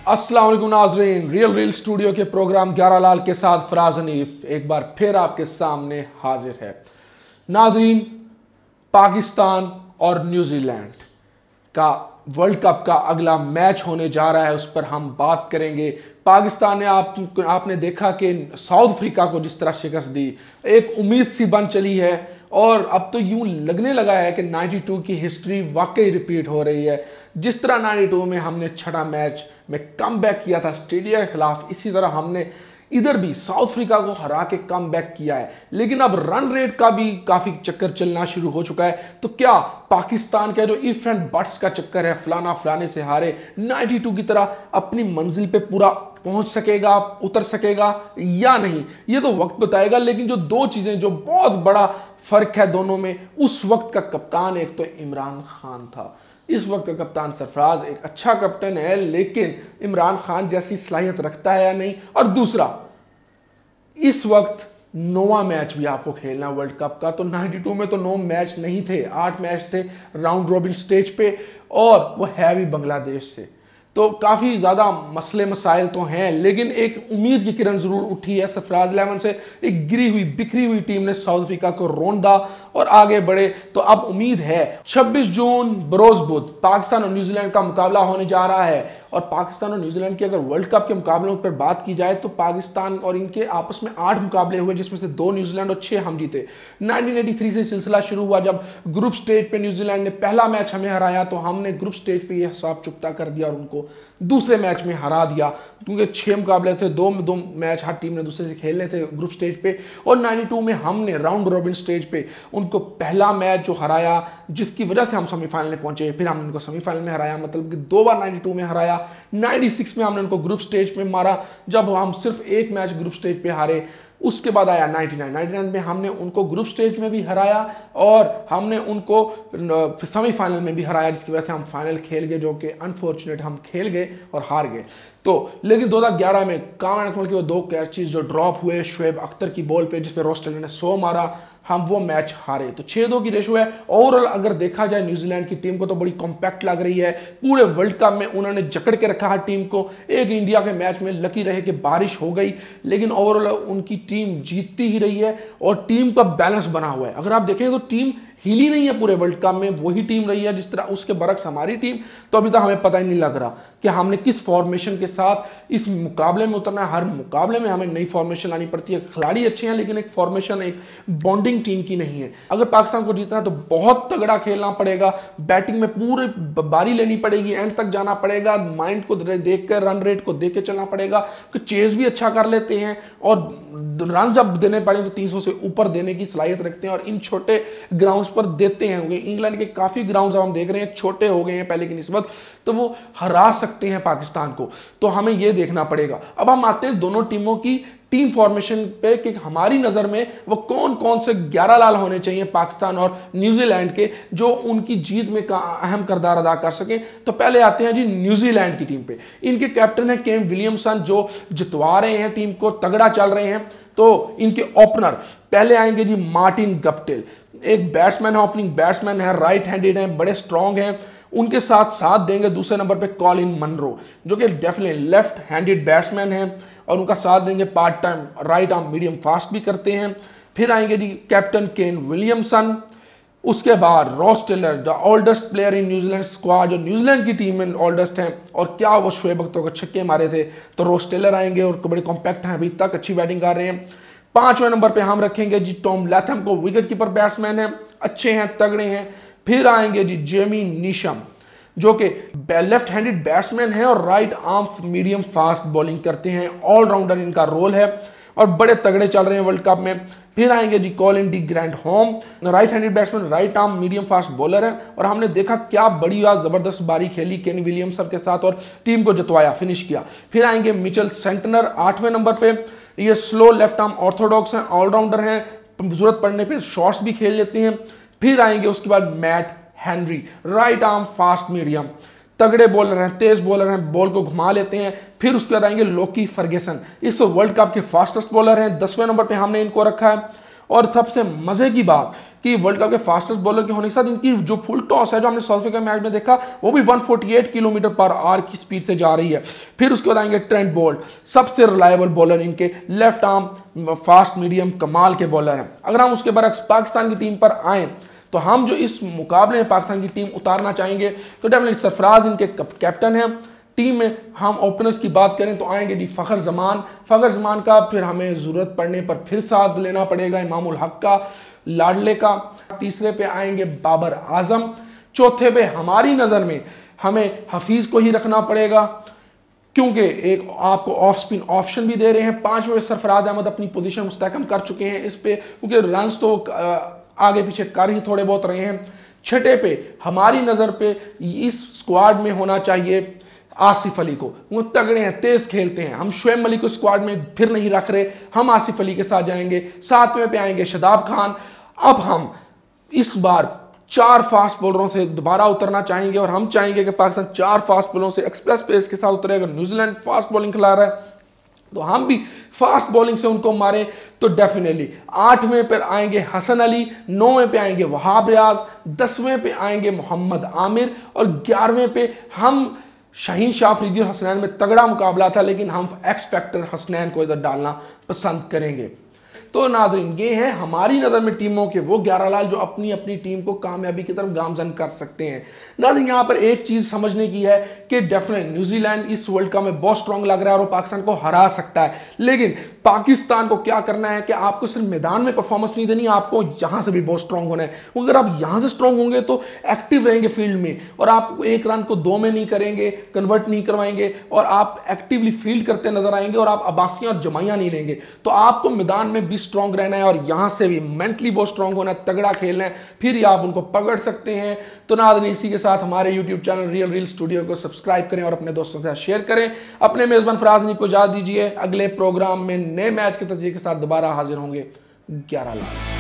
अस्सलाम वालेकुम नाजरीन, रियल स्टूडियो के प्रोग्राम ग्यारह लाल के साथ फराज हनीफ एक बार फिर आपके सामने हाजिर है। नाजरीन, पाकिस्तान और न्यूजीलैंड का वर्ल्ड कप का अगला मैच होने जा रहा है, उस पर हम बात करेंगे। पाकिस्तान ने आपने देखा कि साउथ अफ्रीका को जिस तरह शिकस्त दी, एक उम्मीद सी बन चली है और अब तो यूं लगने लगा है कि 92 की हिस्ट्री वाकई रिपीट हो रही है। जिस तरह 92 में हमने छठा मैच में कम बैक किया था ऑस्ट्रेलिया के खिलाफ, इसी तरह हमने इधर भी साउथ अफ्रीका को हरा के कम बैक किया है। लेकिन अब रन रेट का भी काफी चक्कर चलना शुरू हो चुका है। तो क्या पाकिस्तान का जो इफ एंड बट्स का चक्कर है, फलाना फलाने से हारे, 92 की तरह अपनी मंजिल पे पूरा पहुंच सकेगा, उतर सकेगा या नहीं, ये तो वक्त बताएगा। लेकिन जो दो चीजें जो बहुत बड़ा फर्क है दोनों में, उस वक्त का कप्तान एक तो इमरान खान था, इस वक्त का कप्तान सरफराज एक अच्छा कैप्टन है, लेकिन इमरान खान जैसी सलाहियत रखता है या नहीं। और दूसरा, इस वक्त 9वां मैच भी आपको खेलना वर्ल्ड कप का। तो 92 में तो 9 मैच नहीं थे, 8 मैच थे राउंड रॉबिन स्टेज पे, और वो है भी बांग्लादेश से। तो काफ़ी ज़्यादा मसले मसाइल तो हैं, लेकिन एक उम्मीद की किरण ज़रूर उठी है सरफराज 11 से। एक गिरी हुई बिखरी हुई टीम ने साउथ अफ्रीका को रौंदा और आगे बढ़े। तो अब उम्मीद है 26 जून बरोज बुध पाकिस्तान और न्यूजीलैंड का मुकाबला होने जा रहा है। और पाकिस्तान और न्यूजीलैंड की अगर वर्ल्ड कप के मुकाबलों पर बात की जाए तो पाकिस्तान और इनके आपस में 8 मुकाबले हुए, जिसमें से 2 न्यूजीलैंड और 6 हम जीते। 1983 से सिलसिला शुरू हुआ, जब ग्रुप स्टेज पे न्यूजीलैंड ने पहला मैच हमें हराया, तो हमने ग्रुप स्टेज पे यह हिसाब चुकता कर दिया और उनको दूसरे मैच में हरा दिया, क्योंकि 6 मुकाबले थे, 2 मैच हर टीम ने दूसरे से खेलने थे ग्रुप स्टेज पे। और 92 में हमने राउंड रॉबिन स्टेज पे उनको पहला मैच जो हराया, जिसकी वजह से हम सेमीफाइनल में पहुंचे, फिर हमने उनको सेमीफाइनल में हराया, मतलब कि 2 बार 92 में हराया। 96 में हमने उनको ग्रुप स्टेज पे मारा, जब हम सिर्फ एक मैच ग्रुप स्टेज पे हारे। उसके बाद आया 99 में हमने उनको ग्रुप स्टेज में भी हराया और हमने उनको सेमीफाइनल में भी हराया, जिसकी वजह से हम फाइनल खेल गए, जो कि अनफॉर्चुनेट हम खेल गए और हार गए। तो लेकिन 2011 में कामरान अकमल के वो 2 कैचेस जो ड्रॉप हुए शुएब अख्तर की बॉल पे, जिसपे रोस्टेलर ने 100 मारा, हम वो मैच हारे। तो 6-2 की रेशो है। ओवरऑल अगर देखा जाए न्यूजीलैंड की टीम को तो बड़ी कॉम्पैक्ट लग रही है। पूरे वर्ल्ड कप में उन्होंने जकड़ के रखा है टीम को। एक इंडिया के मैच में लकी रहे कि बारिश हो गई, लेकिन ओवरऑल उनकी टीम जीतती ही रही है और टीम का बैलेंस बना हुआ है। अगर आप देखें तो टीम हिली नहीं है पूरे वर्ल्ड कप में, वही टीम रही है जिस तरह उसके बरक्स हमारी टीम। तो अभी तक हमें पता ही नहीं लग रहा कि हमने किस फॉर्मेशन के साथ इस मुकाबले में उतरना है। हर मुकाबले में हमें नई फॉर्मेशन लानी पड़ती है। खिलाड़ी अच्छे हैं, लेकिन एक फॉर्मेशन, एक बॉन्डिंग टीम की नहीं है। अगर पाकिस्तान को जीतना है तो बहुत तगड़ा खेलना पड़ेगा, बैटिंग में पूरी बारी लेनी पड़ेगी, एंड तक जाना पड़ेगा, माइंड को देख कर, रन रेट को देख के चलना पड़ेगा, कि चेज भी अच्छा कर लेते हैं और रन जब देने पड़े तो 300 से ऊपर देने की सलाहियत रखते हैं और इन छोटे ग्राउंड्स पर देते हैं। इंग्लैंड के काफी ग्राउंड्स हम देख रहे हैं छोटे हो गए हैं पहले की निस्बत, तो वो हरा सकते हैं पाकिस्तान को। तो हमें ये देखना पड़ेगा। अब हम आते हैं दोनों टीमों की टीम फॉर्मेशन पे कि हमारी नजर में वो कौन कौन से 11 लाल होने चाहिए पाकिस्तान और न्यूजीलैंड के, जो उनकी जीत में अहम किरदार अदा कर सके। तो पहले आते हैं जी न्यूजीलैंड की टीम पे। इनके कैप्टन है केन विलियमसन, जो जितवा रहे हैं टीम को, तगड़ा चल रहे हैं। तो इनके ओपनर पहले आएंगे जी मार्टिन गप्टिल, एक बैट्समैन है, ओपनिंग बैट्समैन है, राइट हैंडेड है, बड़े स्ट्रांग हैं। उनके साथ देंगे दूसरे नंबर पे कॉलिन मनरो, जो कि डेफिनेटली लेफ्ट हैंडेड बैट्समैन है, और उनका साथ देंगे part time right arm medium fast भी करते हैं। फिर आएंगे जी कैप्टन केन विलियमसन। उसके बाद Ross Taylor, the oldest player in New Zealand squad, जो न्यूजीलैंड की टीम में ओल्डेस्ट हैं, और क्या वो शुएब अख्तर को छक्के मारे थे। तो रॉस टेलर आएंगे और बड़े कॉम्पैक्ट हैं, अभी तक अच्छी बैटिंग कर रहे हैं। 5वें नंबर पे हम रखेंगे जी टॉम लैथम को, विकेट कीपर बैट्समैन है, अच्छे हैं, तगड़े हैं। फिर आएंगे जी जेमी नीशम, जो कि लेफ्ट हैंडेड बैट्समैन है और right arm medium fast bowling करते हैं, ऑलराउंडर इनका रोल है और बड़े तगड़े चल रहे हैं वर्ल्ड कप में। फिर आएंगे जी Colin de Grandhomme, right handed batsman, right arm medium fast bowler है, और हमने देखा क्या बढ़िया जबरदस्त बारी खेली केन विलियमसन के साथ और टीम को जितवाया, फिनिश किया। फिर आएंगे मिचेल सेंटनर 8वें नंबर पे, ये स्लो लेफ्ट आर्म ऑर्थोडॉक्स हैं, ऑलराउंडर हैं, जरूरत पड़ने पर शॉट्स भी खेल लेते हैं। फिर आएंगे उसके बाद Matt Henry, right arm fast medium, तगड़े बॉलर हैं, तेज बॉलर हैं, बॉल को घुमा लेते हैं। फिर उसके बाद आएंगे लोकी फर्गेसन, इस वर्ल्ड कप के फास्टेस्ट बॉलर हैं, 10वें नंबर पे हमने इनको रखा है। और सबसे मजे की बात कि वर्ल्ड कप के फास्टेस्ट बॉलर के होने के साथ इनकी जो फुल टॉस है जो हमने साउथ अफ्रीका मैच में देखा वो भी 148 किलोमीटर पर आवर की स्पीड से जा रही है। फिर उसके बाद आएंगे ट्रेंट बोल्ट, सबसे रिलायबल बॉलर, इनके लेफ्ट आर्म फास्ट मीडियम कमाल के बॉलर हैं। अगर हम उसके बरक्स पाकिस्तान की टीम पर आए तो हम जो इस मुकाबले में पाकिस्तान की टीम उतारना चाहेंगे तो डेफिनेटली सरफराज इनके कैप्टन हैं। टीम में हम ओपनर्स की बात करें तो आएंगे डी फ़खर जमान का, फिर हमें ज़रूरत पड़ने पर फिर साथ लेना पड़ेगा इमामुल हक का, लाडले का। तीसरे पे आएंगे बाबर आजम। चौथे पे हमारी नज़र में हमें हफीज़ को ही रखना पड़ेगा क्योंकि एक आपको ऑफ स्पिन ऑप्शन भी दे रहे हैं। पांचवें सरफराज अहमद अपनी पोजीशन मुस्तहकम कर चुके हैं इस पे, क्योंकि रन्स तो आगे पीछे कर ही थोड़े बहुत रहे हैं। छठे पे हमारी नज़र पे इस स्क्वाड में होना चाहिए आसिफ अली को, वो तगड़े हैं, तेज खेलते हैं। हम शुएब मलिक को स्क्वाड में फिर नहीं रख रहे, हम आसिफ अली के साथ जाएंगे। सातवें पे आएंगे शादाब खान। अब हम इस बार 4 फास्ट बॉलरों से दोबारा उतरना चाहेंगे और हम चाहेंगे कि पाकिस्तान 4 फास्ट बॉलरों से एक्सप्रेस पेस के साथ उतरे। अगर न्यूजीलैंड फास्ट बॉलिंग खिला रहा है तो हम भी फास्ट बॉलिंग से उनको मारें। तो डेफिनेटली 8वें पर आएंगे हसन अली, 9वें पे आएंगे वहाब रियाज, 10वें पे आएंगे मोहम्मद आमिर और 11वें पे हम शाहीन शाह अफरीदी और हसनैन में तगड़ा मुकाबला था लेकिन हम एक्स फैक्टर हसनैन को इधर डालना पसंद करेंगे। तो नाज़रीन ये है हमारी नज़र में टीमों के वो 11 लाल जो अपनी अपनी टीम को कामयाबी की तरफ गामजन कर सकते हैं। नाज़रीन यहाँ पर एक चीज़ समझने की है कि डेफिनेट न्यूजीलैंड इस वर्ल्ड कप में बहुत स्ट्रॉन्ग लग रहा है और पाकिस्तान को हरा सकता है, लेकिन पाकिस्तान को क्या करना है कि आपको सिर्फ मैदान में परफॉर्मेंस नहीं देनी, आपको यहाँ से भी बहुत स्ट्रॉन्ग होना है। अगर आप यहाँ से स्ट्रॉन्ग होंगे तो एक्टिव रहेंगे फील्ड में और आप 1 रन को 2 में नहीं करेंगे, कन्वर्ट नहीं करवाएंगे और आप एक्टिवली फील्ड करते नजर आएंगे और आप अब्बासियां और जमाइयां नहीं लेंगे। तो आपको मैदान में भी स्ट्रॉन्ग रहना है और यहां से भी मेंटली बहुत स्ट्रॉन्ग होना है, तगड़ा खेलना है, फिर ही आप उनको पकड़ सकते हैं। तो नाज़रीन इसी के साथ हमारे YouTube channel real reel studio को सब्सक्राइब करें और अपने दोस्तों के साथ शेयर करें। अपने मेजबान फराज को इजाज़त दीजिए। अगले प्रोग्राम में नए मैच के तस्वीर के साथ दोबारा हाजिर होंगे। 11 लाख।